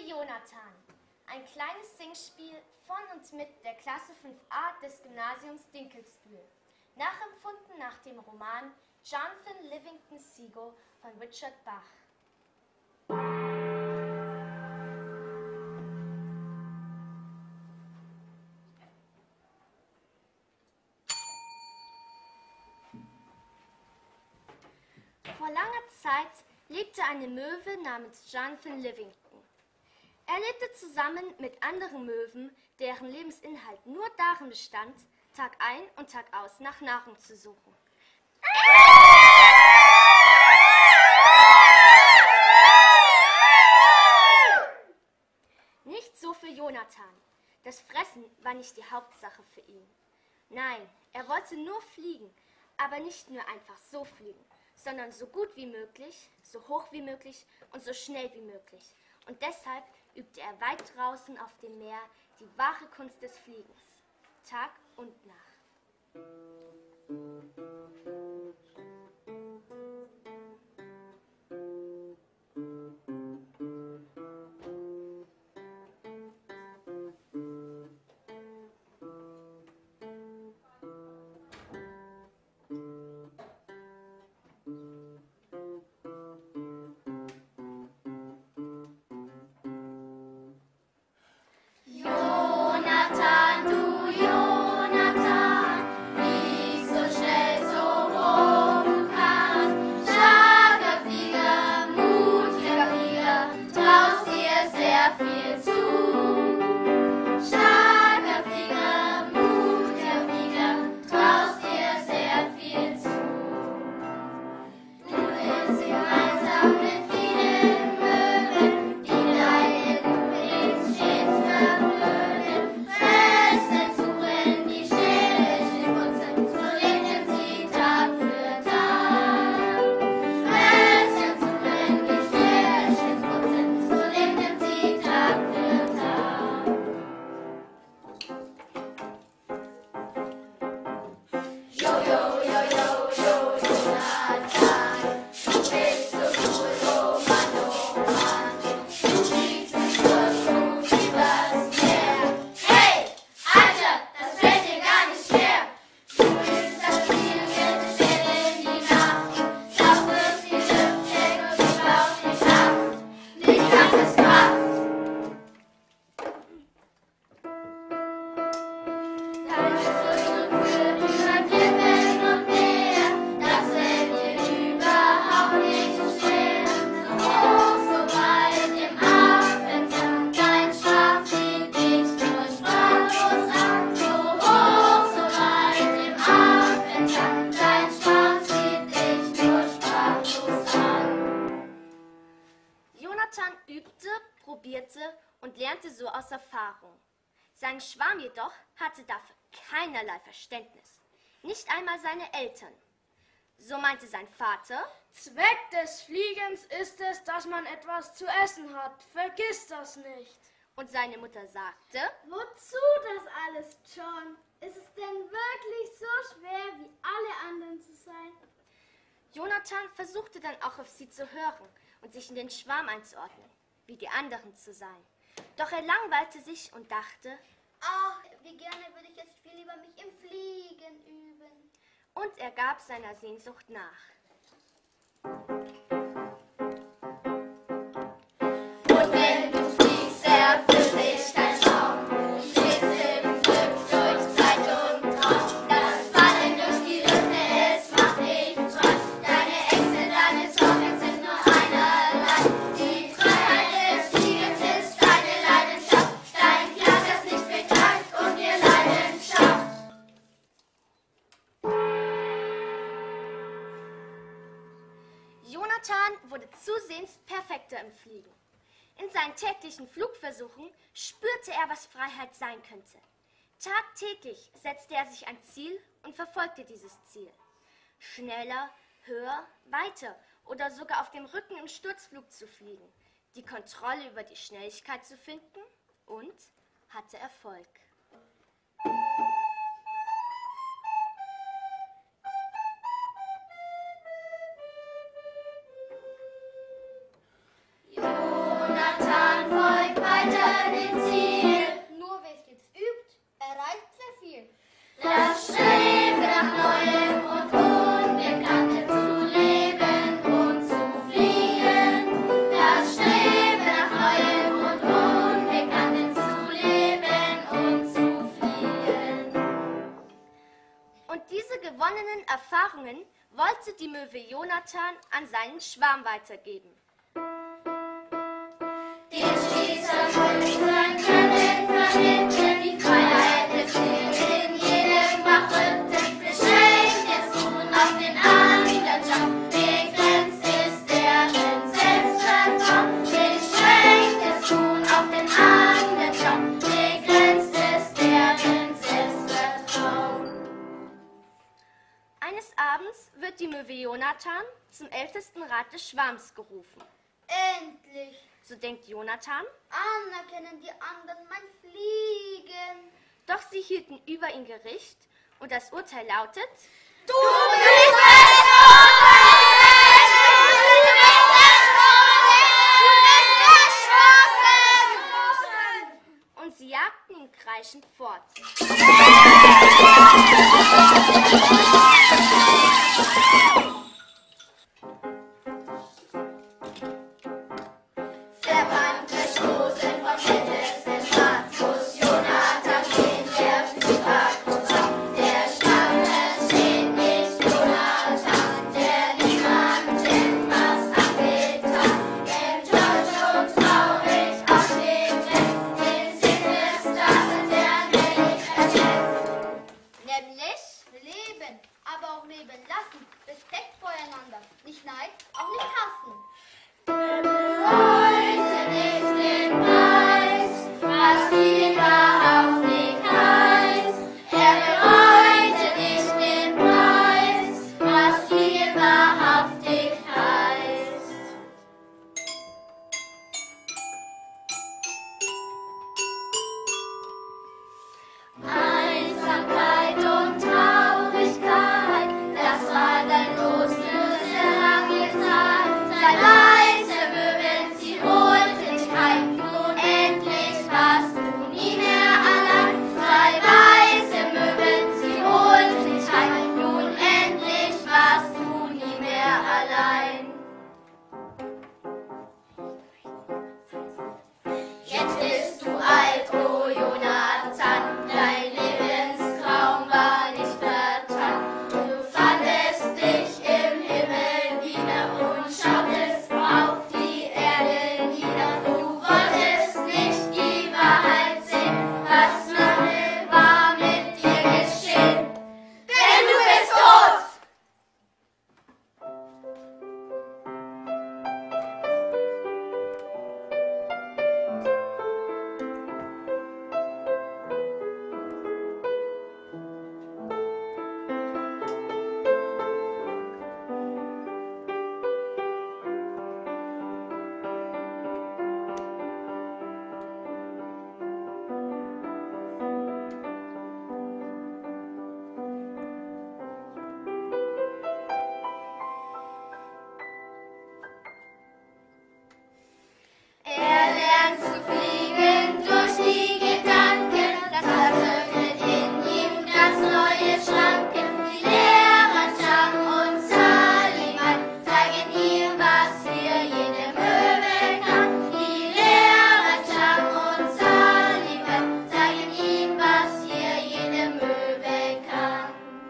Jonathan. Ein kleines Singspiel von und mit der Klasse 5a des Gymnasiums Dinkelsbühl. Nachempfunden nach dem Roman Jonathan Livingston Seagull von Richard Bach. Vor langer Zeit lebte eine Möwe namens Jonathan Livingston. Er lebte zusammen mit anderen Möwen, deren Lebensinhalt nur darin bestand, Tag ein und Tag aus nach Nahrung zu suchen. Nicht so für Jonathan. Das Fressen war nicht die Hauptsache für ihn. Nein, er wollte nur fliegen, aber nicht nur einfach so fliegen, sondern so gut wie möglich, so hoch wie möglich und so schnell wie möglich. Und deshalb übte er weit draußen auf dem Meer die wahre Kunst des Fliegens, Tag und Nacht. Jonathan übte, probierte und lernte so aus Erfahrung. Sein Schwarm jedoch hatte dafür keinerlei Verständnis, nicht einmal seine Eltern. So meinte sein Vater: Zweck des Fliegens ist es, dass man etwas zu essen hat. Vergiss das nicht. Und seine Mutter sagte: Wozu das alles, John? Ist es denn wirklich so schwer, wie alle anderen zu sein? Jonathan versuchte dann auch auf sie zu hören und sich in den Schwarm einzuordnen, wie die anderen zu sein. Doch er langweilte sich und dachte: Ach, wie gerne würde ich jetzt viel lieber mich im Fliegen üben. Und er gab seiner Sehnsucht nach. Und wenn du fliegst, erfüllt sich dein Traum. Du schwebst im Glück durch Zeit und Traum. Das Fallen durch die Lüfte, es macht dich frei. Deine Ängste, deine Sorgen sind nur einerlei. Die Freiheit des Fliegens ist deine Leidenschaft. Dein Glas, das nicht begreift und dir Leidenschaft. Jonathan wurde zusehends perfekter im Fliegen. In seinen täglichen Flugversuchen spürte er, was Freiheit sein könnte. Tagtäglich setzte er sich ein Ziel und verfolgte dieses Ziel. Schneller, höher, weiter oder sogar auf dem Rücken im Sturzflug zu fliegen, die Kontrolle über die Schnelligkeit zu finden und hatte Erfolg. Jonathan folgt dem Ziel. Nur wer stets übt, erreicht sehr viel. Das Streben nach Neuem und Unbekanntem zu leben und zu fliegen. Das Streben nach Neuem und Unbekanntem zu leben und zu fliegen. Und diese gewonnenen Erfahrungen wollte die Möwe Jonathan an seinen Schwarm weitergeben. Den Schießern sein Können vermitteln, die Freiheit des Lebens in jedem Wachrhythm. Beschränkt es nun auf den anderen Job, begrenzt ist deren Selbstvertrauen. Beschränkt es nun auf den anderen Job, begrenzt ist deren Selbstvertrauen. Eines Abends wird die Möwe Jonathan zum Ältestenrat des Schwarms gerufen. Endlich So denkt Jonathan, anerkennen die anderen mein Fliegen. doch sie hielten über ihn Gericht und das Urteil lautet: Du bist Und sie jagten ihn kreischend fort. Verbannt, verstoßen vom ältesten Rat, muss Jonathan gehen, der Flugakrobat. Der Schlange steht nicht Jonathan, der niemandem was angetan. Enttäuscht und traurig auf dem Rest, den Sinn des Daseins er nicht erkennt. Nämlich leben, aber auch leben lassen. Respekt voreinander. Nicht Neid, auch nicht hassen. Heute nicht den Preis, was viel wahrhaftig heißt. Er bereute nicht den Preis, was viel wahrhaftig heißt. Einsamkeit und Traurigkeit, das war dein Los für sehr lange Zeit. Sei leise, Möwen, sie holte dich heim. Nun endlich warst du nie mehr allein. Sei leise, Möwen, sie holte dich heim. Nun endlich warst du nie mehr allein. Jetzt bist du alt, oh Jonathan, dein Lebenstraum war nicht vertan. Du fandest dich im Himmel wieder und schautest auf die Erde nieder. Du wolltest nicht die Wahrheit sehen, was lange war mit dir geschehen. Denn du bist tot! Er lernt zu fliegen durch die Gedanken, das öffnet in ihm ganz neue Schranken. Die Lehrer Cham und Saliman zeigen ihm, was hier jede Möwe kann. Die Lehrer Cham und Saliman zeigen ihm, was hier jede Möwe kann.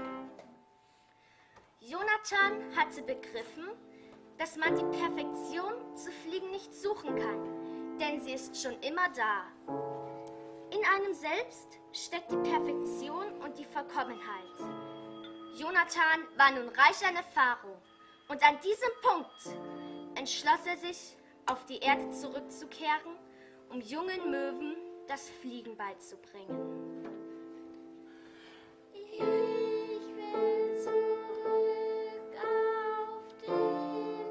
Jonathan hatte begriffen, dass man die Perfektion zu fliegen nicht suchen kann, denn sie ist schon immer da. In einem selbst steckt die Perfektion und die Vollkommenheit. Jonathan war nun reich an Erfahrung und an diesem Punkt entschloss er sich, auf die Erde zurückzukehren, um jungen Möwen das Fliegen beizubringen. Ich will zurück auf den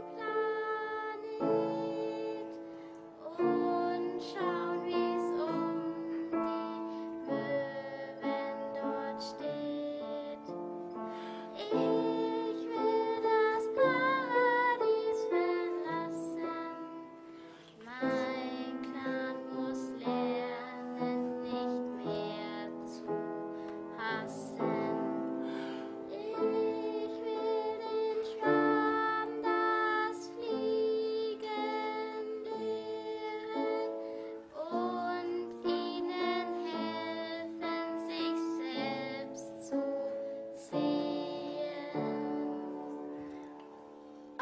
Planet und schauen, wie's um die Möwen dort steht. Ich will das Paradies verlassen. Mein Clan muss lernen.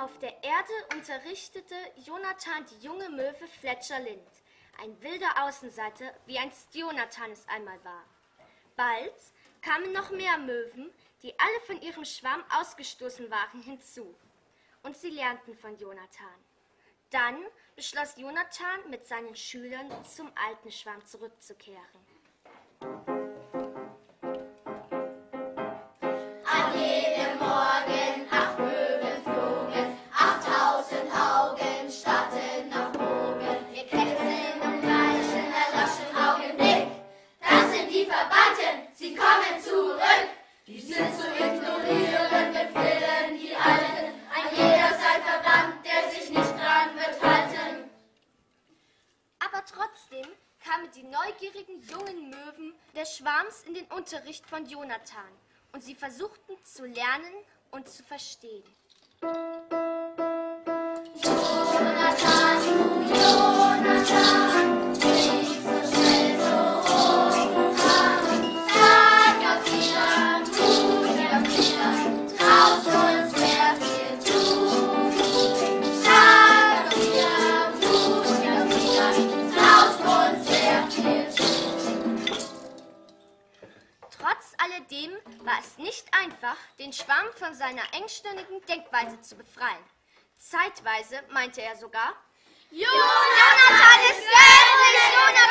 Auf der Erde unterrichtete Jonathan die junge Möwe Fletcher Lind, ein wilder Außenseiter, wie einst Jonathan es einmal war. Bald kamen noch mehr Möwen, die alle von ihrem Schwarm ausgestoßen waren, hinzu. Und sie lernten von Jonathan. Dann beschloss Jonathan, mit seinen Schülern zum alten Schwarm zurückzukehren. An jedem Morgen 8 Möwen flogen, 8000 Augen starrten nach oben. Ihr Krächzen und Kreischen erloschen Augenblick. Das sind die Verbannten, sie kommen zurück. Die sind zu ignorieren, befehlen die Alten. Ein jeder sei verbannt, der sich nicht dran wird halten. Aber trotzdem kamen die neugierigen jungen Möwen des Schwarms in den Unterricht von Jonathan und sie versuchten zu lernen und zu verstehen. Jonathan, Jonathan, flieg so schnell, so hoch du kannst. Sag auf wieder, mutiger Flieger, traust uns sehr viel zu. Sag auf wieder, mutiger Flieger, traust uns sehr viel zu. Trotz alledem war es nicht einfach, den Schwarm von seiner engstirnigen Denkweise zu befreien. Zeitweise meinte er sogar, Jonathan ist göttlich!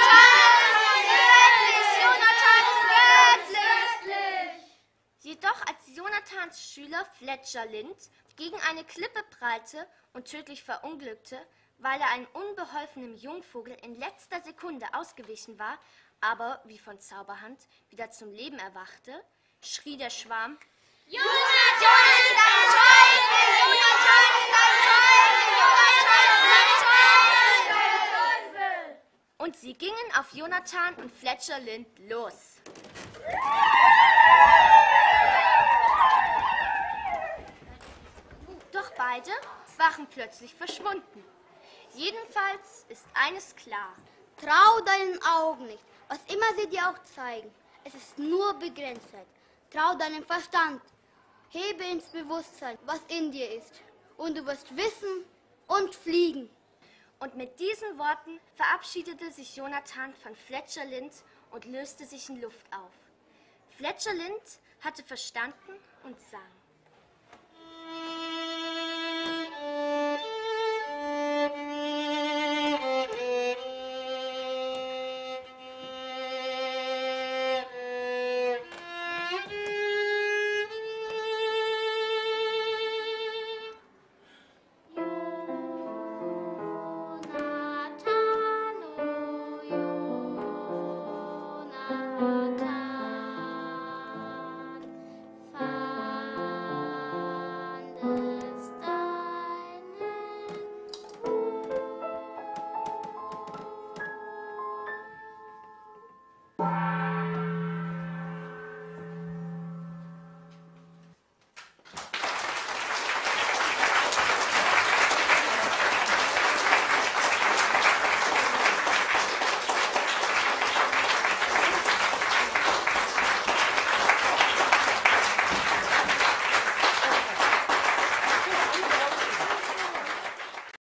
Jonathan ist göttlich! Jedoch als Jonathans Schüler Fletcher Lind gegen eine Klippe prallte und tödlich verunglückte, weil er einem unbeholfenen Jungvogel in letzter Sekunde ausgewichen war, aber wie von Zauberhand wieder zum Leben erwachte, schrie der Schwarm, Jonathan ist ein Teufel! Jonathan ist ein Teufel! Jonathan ist ein Teufel! Und sie gingen auf Jonathan und Fletcher Lind los. Doch beide waren plötzlich verschwunden. Jedenfalls ist eines klar. Trau deinen Augen nicht, was immer sie dir auch zeigen. Es ist nur Begrenztheit. Trau deinem Verstand. Hebe ins Bewusstsein, was in dir ist. Und du wirst wissen und fliegen. Und mit diesen Worten verabschiedete sich Jonathan von Fletcher Lind und löste sich in Luft auf. Fletcher Lind hatte verstanden und sang.